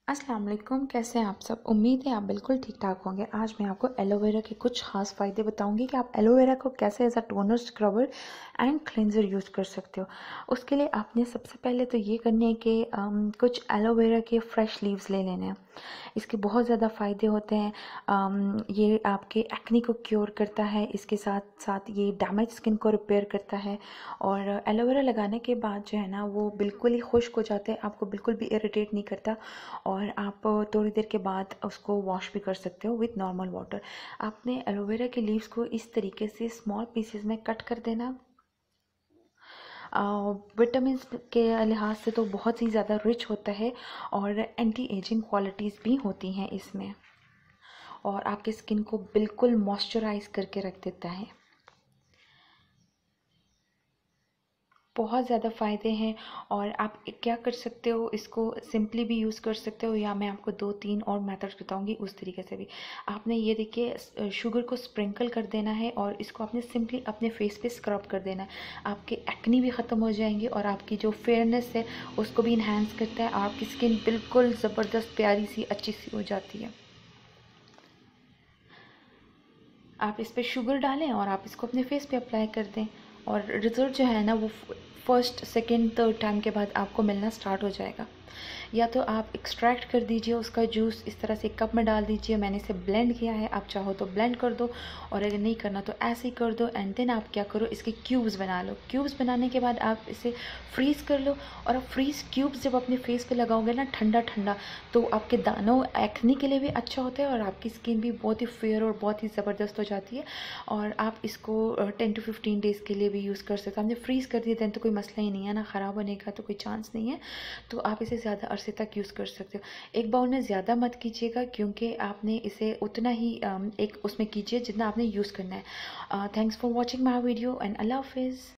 अस्सलाम वालेकुम। कैसे हैं आप सब? उम्मीद है आप बिल्कुल ठीक ठाक होंगे। आज मैं आपको एलोवेरा के कुछ खास फ़ायदे बताऊंगी कि आप एलोवेरा को कैसे as a toner, scrubber and cleanser use कर सकते हो। उसके लिए आपने सबसे पहले तो ये करने है कि कुछ एलोवेरा के फ्रेश लीव्स ले लेने हैं। इसके बहुत ज़्यादा फ़ायदे होते हैं। ये आपके एक्ने को क्योर करता है, इसके साथ साथ ये डैमेज स्किन को रिपेयर करता है। और एलोवेरा लगाने के बाद जो है ना वो बिल्कुल ही खुश्क हो जाते हैं, आपको बिल्कुल भी इरिटेट नहीं करता। और आप थोड़ी देर के बाद उसको वॉश भी कर सकते हो विथ नॉर्मल वाटर। आपने एलोवेरा के लीव्स को इस तरीके से स्मॉल पीसेस में कट कर देना। विटामिन के लिहाज से तो बहुत ही ज़्यादा रिच होता है और एंटी एजिंग क्वालिटीज़ भी होती हैं इसमें, और आपकी स्किन को बिल्कुल मॉइस्चराइज करके रख देता है। बहुत ज़्यादा फ़ायदे हैं। और आप क्या कर सकते हो, इसको सिंपली भी यूज़ कर सकते हो, या मैं आपको 2-3 और मेथड्स बताऊंगी उस तरीके से भी। आपने ये देखिए शुगर को स्प्रिंकल कर देना है और इसको आपने सिंपली अपने फेस पे स्क्रब कर देना है। आपके एक्ने भी ख़त्म हो जाएंगे और आपकी जो फेयरनेस है उसको भी इन्हांस करता है। आपकी स्किन बिल्कुल ज़बरदस्त प्यारी सी अच्छी सी हो जाती है। आप इस पर शुगर डालें और आप इसको अपने फेस पे अप्लाई कर दें, और रिज़ल्ट जो है ना वो फर्स्ट सेकेंड थर्ड टाइम के बाद आपको मिलना स्टार्ट हो जाएगा। या तो आप एक्सट्रैक्ट कर दीजिए उसका जूस, इस तरह से एक कप में डाल दीजिए। मैंने इसे ब्लेंड किया है, आप चाहो तो ब्लेंड कर दो, और अगर नहीं करना तो ऐसे ही कर दो। एंड देन आप क्या करो, इसके क्यूब्स बना लो। क्यूब्स बनाने के बाद आप इसे फ्रीज़ कर लो, और आप फ्रीज़ क्यूब्स जब अपने फेस पे लगाओगे ना ठंडा ठंडा, तो आपके दानों एक्ने के लिए भी अच्छा होता है और आपकी स्किन भी बहुत ही फेयर और बहुत ही ज़बरदस्त हो जाती है। और आप इसको 10 to 15 डेज़ के लिए भी यूज़ कर सकते हो। आपने फ्रीज़ कर दिया देन तो कोई मसला ही नहीं है ना, ख़राब होने का तो कोई चांस नहीं है। तो आप इसे ज़्यादा अरसे तक यूज़ कर सकते हो। एक बाउल में ज़्यादा मत कीजिएगा, क्योंकि आपने इसे उतना ही एक उसमें कीजिए जितना आपने यूज़ करना है। Thanks for watching my video and अल्लाह हाफिज़।